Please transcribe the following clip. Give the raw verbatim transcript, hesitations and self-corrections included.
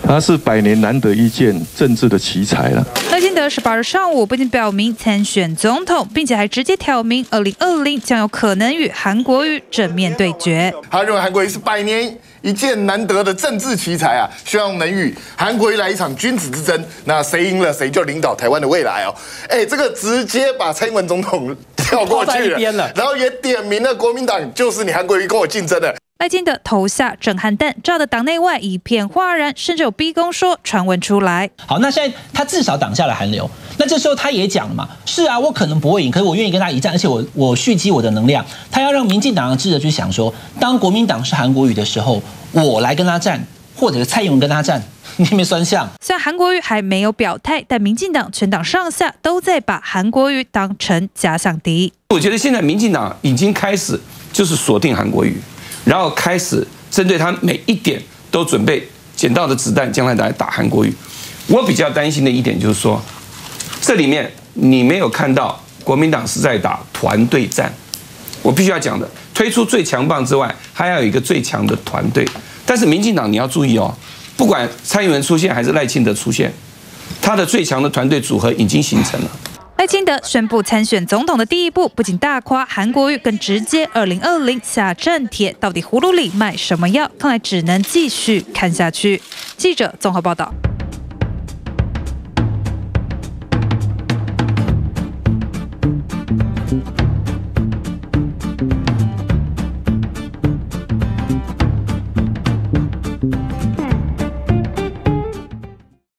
他是百年难得一见政治的奇才了。 赖清德十八日上午不仅表明参选总统，并且还直接挑明二零二零将有可能与韩国瑜正面对决。 他认为韩国瑜是百年一见难得的政治奇才啊，希望能与韩国瑜来一场君子之争。那谁赢了，谁就领导台湾的未来哦。哎，这个直接把蔡英文总统跳过去了，然后也点名了国民党就是你韩国瑜跟我竞争的。 赖清德投下震撼弹，炸得党内外一片哗然，甚至有逼宫说传闻出来。 好，那现在他至少挡下了韩流，那这时候他也讲了嘛，是啊，我可能不会赢，可是我愿意跟他一战，而且我我蓄积我的能量。他要让民进党的智者去想说，当国民党是韩国瑜的时候，我来跟他战，或者是蔡英文跟他战。你有没有酸相？ 虽然韩国瑜还没有表态，但民进党全党上下都在把韩国瑜当成假想敌。 我觉得现在民进党已经开始就是锁定韩国瑜，然后开始针对他每一点都准备捡到的子弹，将来来打韩国瑜。我比较担心的一点就是说，这里面你没有看到国民党是在打团队战。我必须要讲的，推出最强棒之外，还要有一个最强的团队。但是民进党你要注意哦。不管蔡英文出现还是赖清德出现，他的最强的团队组合已经形成了。 赖清德宣布参选总统的第一步，不仅大夸韩国瑜，更直接二零二零下战帖。到底葫芦里卖什么药？看来只能继续看下去。记者综合报道。